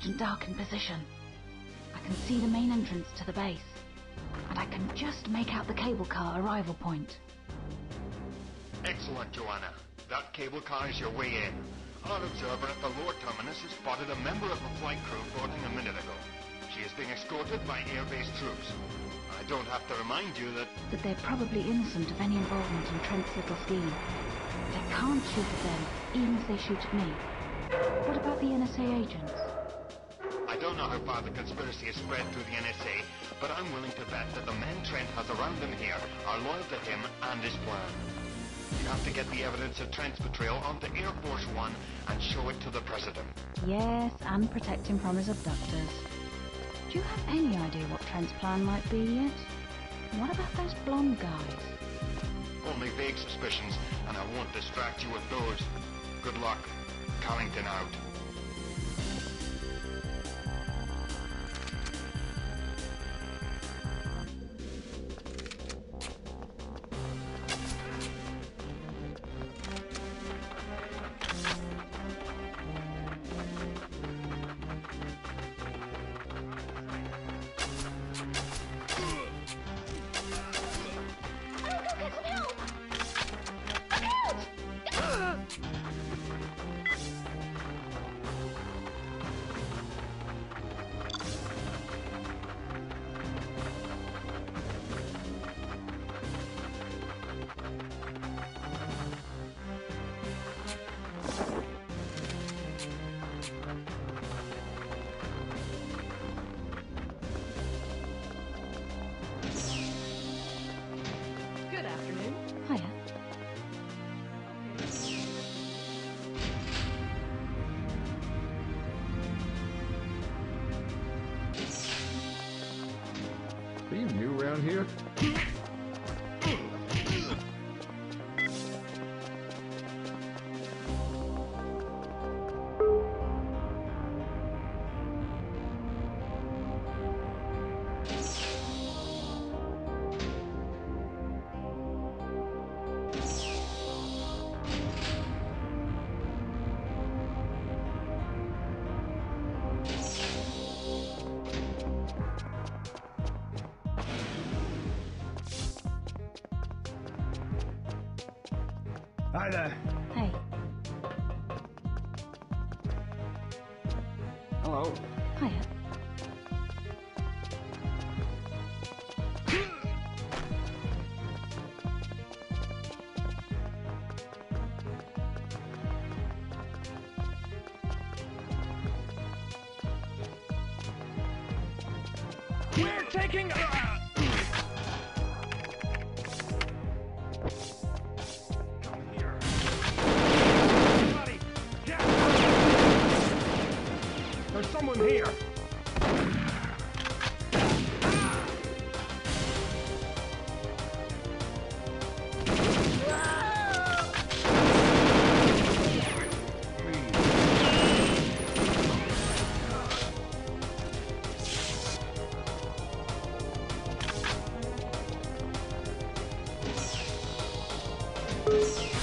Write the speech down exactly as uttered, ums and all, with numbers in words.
crouched and dark in position. I can see the main entrance to the base, and I can just make out the cable car arrival point. Excellent, Joanna. That cable car is your way in. Our observer at the lower terminus has spotted a member of the flight crew boarding a minute ago. She is being escorted by airbase troops. I don't have to remind you that... That they're probably innocent of any involvement in Trent's little scheme. But I can't shoot at them, even if they shoot at me. What about the N S A agents? I don't know how far the conspiracy is spread through the N S A, but I'm willing to bet that the men Trent has around him here are loyal to him and his plan. You have to get the evidence of Trent's betrayal onto Air Force One and show it to the President. Yes, and protect him from his abductors. Do you have any idea what Trent's plan might be yet? What about those blonde guys? Only vague suspicions, and I won't distract you with those. Good luck. Carrington out. Are you new around here? Hi there. Hey. Hello. Hiya. We're taking... Uh... There's someone here! Please.